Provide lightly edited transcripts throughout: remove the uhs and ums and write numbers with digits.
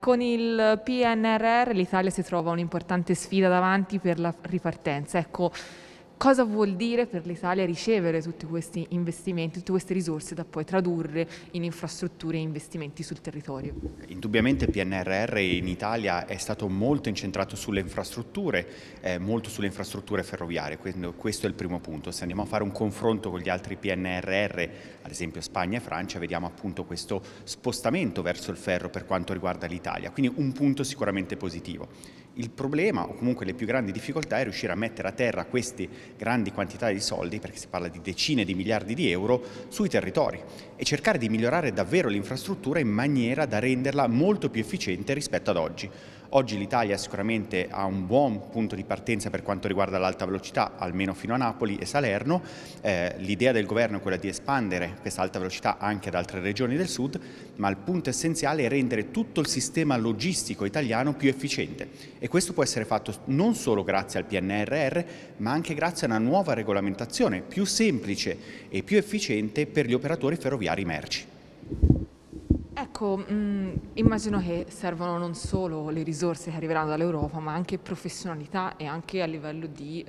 Con il PNRR l'Italia si trova un'importante sfida davanti per la ripartenza. Ecco, cosa vuol dire per l'Italia ricevere tutti questi investimenti, tutte queste risorse da poi tradurre in infrastrutture e investimenti sul territorio? Indubbiamente il PNRR in Italia è stato molto incentrato sulle infrastrutture, molto sulle infrastrutture ferroviarie, quindi questo è il primo punto. Se andiamo a fare un confronto con gli altri PNRR, ad esempio Spagna e Francia, vediamo appunto questo spostamento verso il ferro per quanto riguarda l'Italia, quindi un punto sicuramente positivo. Il problema, o comunque le più grandi difficoltà, è riuscire a mettere a terra queste grandi quantità di soldi, perché si parla di decine di miliardi di euro, sui territori e cercare di migliorare davvero l'infrastruttura in maniera da renderla molto più efficiente rispetto ad oggi. Oggi l'Italia sicuramente ha un buon punto di partenza per quanto riguarda l'alta velocità, almeno fino a Napoli e Salerno. L'idea del governo è quella di espandere questa alta velocità anche ad altre regioni del sud, ma il punto essenziale è rendere tutto il sistema logistico italiano più efficiente. E questo può essere fatto non solo grazie al PNRR, ma anche grazie a una nuova regolamentazione più semplice e più efficiente per gli operatori ferroviari merci. Ecco, immagino che servano non solo le risorse che arriveranno dall'Europa, ma anche professionalità e anche a livello di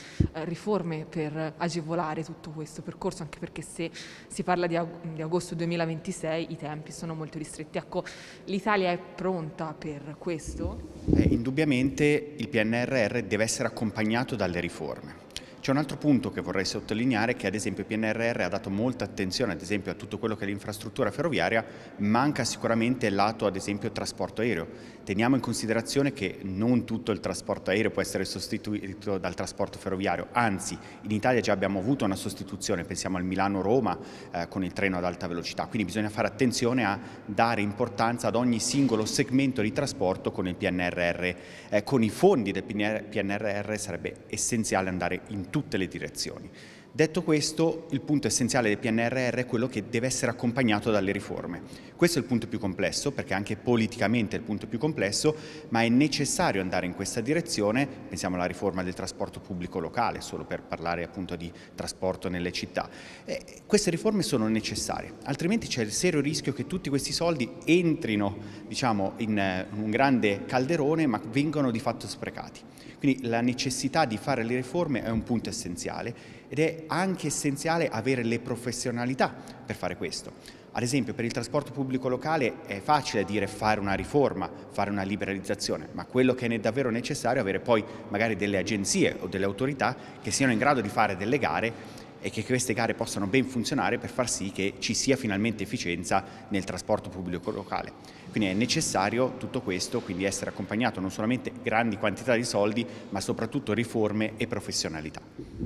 riforme per agevolare tutto questo percorso, anche perché se si parla di agosto 2026 i tempi sono molto ristretti. Ecco, l'Italia è pronta per questo? Indubbiamente il PNRR deve essere accompagnato dalle riforme. C'è un altro punto che vorrei sottolineare, che ad esempio il PNRR ha dato molta attenzione ad esempio a tutto quello che è l'infrastruttura ferroviaria, manca sicuramente il lato ad esempio trasporto aereo. Teniamo in considerazione che non tutto il trasporto aereo può essere sostituito dal trasporto ferroviario, anzi in Italia già abbiamo avuto una sostituzione, pensiamo al Milano-Roma con il treno ad alta velocità, quindi bisogna fare attenzione a dare importanza ad ogni singolo segmento di trasporto con il PNRR. Con i fondi del PNRR sarebbe essenziale andare in tutte le direzioni. Detto questo, il punto essenziale del PNRR è quello che deve essere accompagnato dalle riforme. Questo è il punto più complesso, perché anche politicamente è il punto più complesso, ma è necessario andare in questa direzione. Pensiamo alla riforma del trasporto pubblico locale, solo per parlare appunto di trasporto nelle città. Queste riforme sono necessarie, altrimenti c'è il serio rischio che tutti questi soldi entrino, diciamo, in un grande calderone, ma vengano di fatto sprecati. Quindi la necessità di fare le riforme è un punto essenziale ed è anche essenziale avere le professionalità per fare questo. Ad esempio per il trasporto pubblico locale è facile dire fare una riforma, fare una liberalizzazione, ma quello che è davvero necessario è avere poi magari delle agenzie o delle autorità che siano in grado di fare delle gare e che queste gare possano ben funzionare per far sì che ci sia finalmente efficienza nel trasporto pubblico locale. Quindi è necessario tutto questo, quindi essere accompagnato non solamente grandi quantità di soldi, ma soprattutto riforme e professionalità.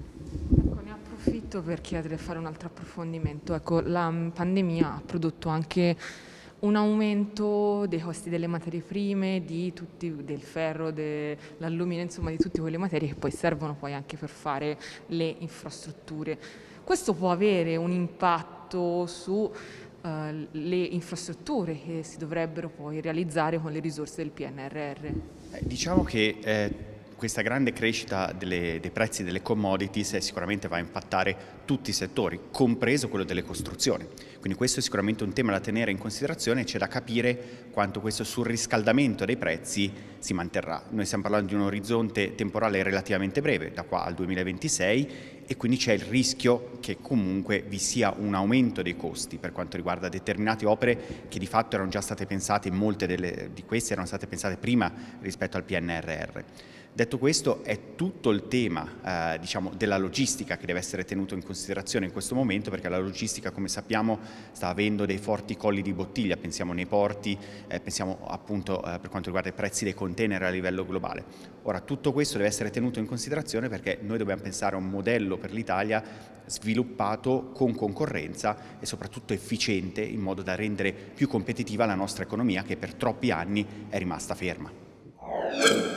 Ecco, ne approfitto per chiedere di fare un altro approfondimento. Ecco, la pandemia ha prodotto anche un aumento dei costi delle materie prime, del ferro, dell'alluminio, insomma di tutte quelle materie che poi servono poi anche per fare le infrastrutture. Questo può avere un impatto su le infrastrutture che si dovrebbero poi realizzare con le risorse del PNRR. Diciamo che questa grande crescita dei prezzi delle commodities sicuramente va a impattare tutti i settori, compreso quello delle costruzioni. Quindi questo è sicuramente un tema da tenere in considerazione e c'è da capire quanto questo surriscaldamento dei prezzi si manterrà. Noi stiamo parlando di un orizzonte temporale relativamente breve, da qua al 2026, e quindi c'è il rischio che comunque vi sia un aumento dei costi per quanto riguarda determinate opere che di fatto erano già state pensate, molte di queste erano state pensate prima rispetto al PNRR. Detto questo, è tutto il tema diciamo, della logistica che deve essere tenuto in considerazione in questo momento, perché la logistica, come sappiamo, sta avendo dei forti colli di bottiglia, pensiamo nei porti, pensiamo appunto per quanto riguarda i prezzi dei container a livello globale. Ora, tutto questo deve essere tenuto in considerazione perché noi dobbiamo pensare a un modello per l'Italia sviluppato con concorrenza e soprattutto efficiente, in modo da rendere più competitiva la nostra economia che per troppi anni è rimasta ferma.